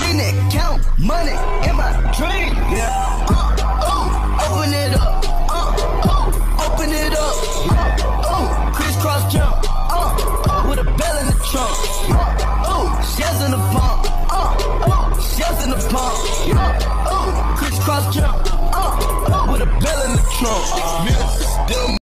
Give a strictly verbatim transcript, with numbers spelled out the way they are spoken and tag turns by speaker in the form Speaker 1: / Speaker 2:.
Speaker 1: seen it, count money in my dream. Yeah. Uh, oh, open it up. Uh, oh, open it up. Uh, oh, crisscross jump. Uh, oh, with a bell in the trunk. Uh, oh, shells in the pump. Uh, oh, shells in the pump. Uh, oh, crisscross jump. Uh, oh, with a bell in the trunk. Uh,